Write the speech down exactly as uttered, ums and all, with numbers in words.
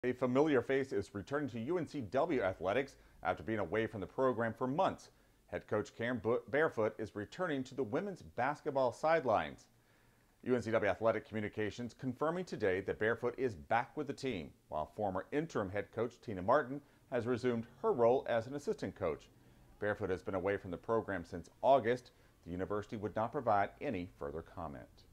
A familiar face is returning to U N C W Athletics after being away from the program for months. Head coach Karen Barefoot is returning to the women's basketball sidelines. U N C W Athletic Communications confirming today that Barefoot is back with the team, while former interim head coach Tina Martin has resumed her role as an assistant coach. Barefoot has been away from the program since August. The university would not provide any further comment.